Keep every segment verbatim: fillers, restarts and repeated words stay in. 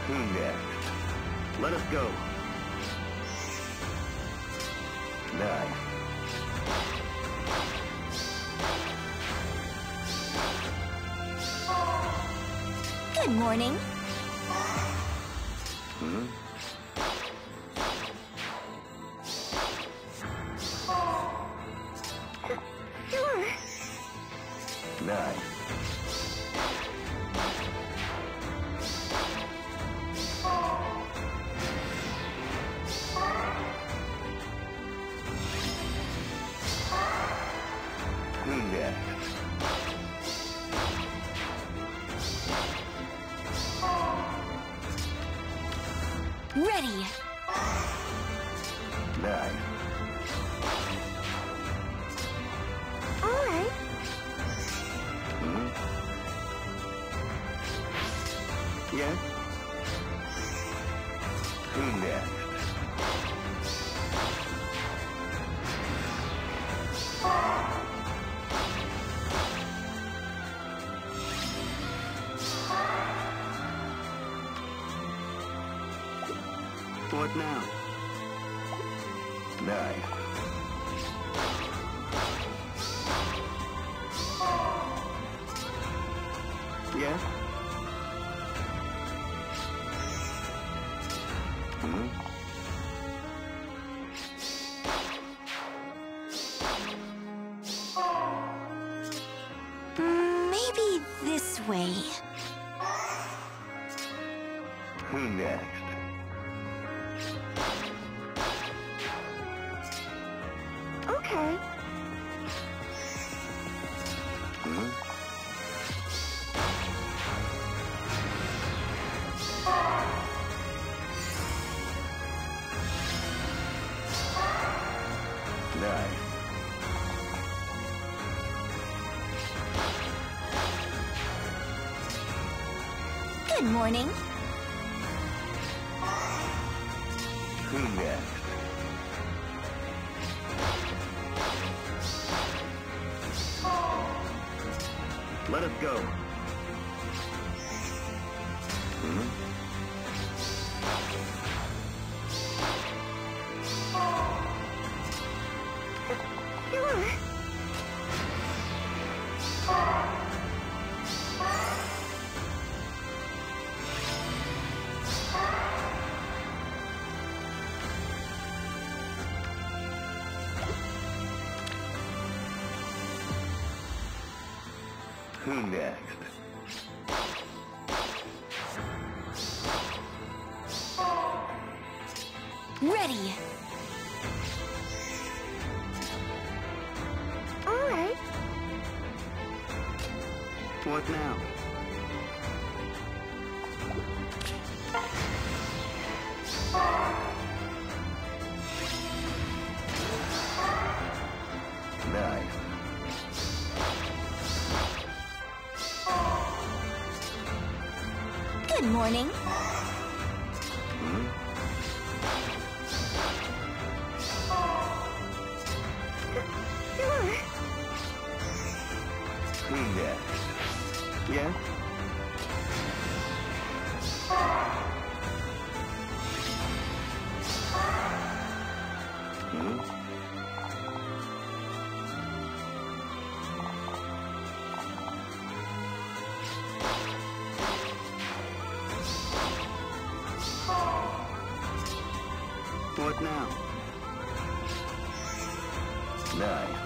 Who next? Let us go. Nice. Good morning. Hmm? Sure. Nice. Who next? Ready. Nice. All right. Hmm? Yes? Who next? What now? Nice. Yes? Hmm? Mm, maybe this way. Who next? Okay. Hmm? Nice. Good morning. Who next? Let us go. Hmm? Sure. Who next? Ready. All right. What now? Nice. Good morning. Hmm? Sure. Who next? Yes? Hmm? What now? Nice.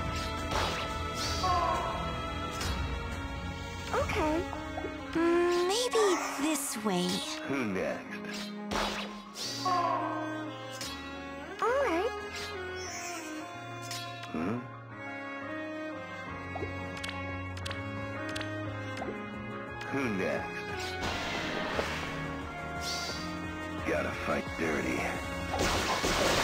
Okay. Mm, maybe this way. Who next? All right. Hmm? Who next? Gotta fight dirty.